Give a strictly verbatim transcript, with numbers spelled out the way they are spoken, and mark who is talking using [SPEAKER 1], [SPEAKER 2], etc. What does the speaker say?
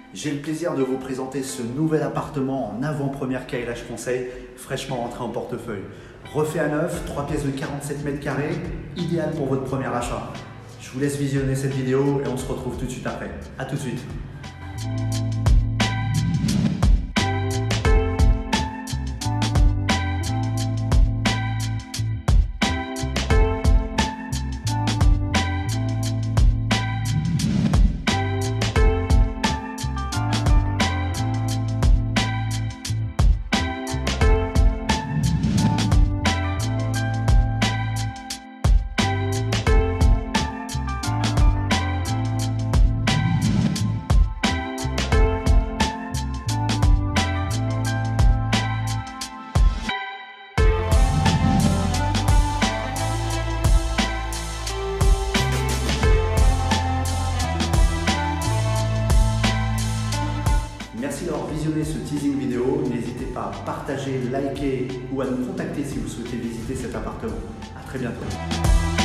[SPEAKER 1] J'ai le plaisir de vous présenter ce nouvel appartement en avant-première Kailash Conseil, fraîchement rentré en portefeuille. Refait à neuf, trois pièces de quarante-sept mètres carrés, idéal pour votre premier achat. Je vous laisse visionner cette vidéo et on se retrouve tout de suite après. A tout de suite. Merci d'avoir visionné ce teasing vidéo. N'hésitez pas à partager, liker ou à nous contacter si vous souhaitez visiter cet appartement. À très bientôt.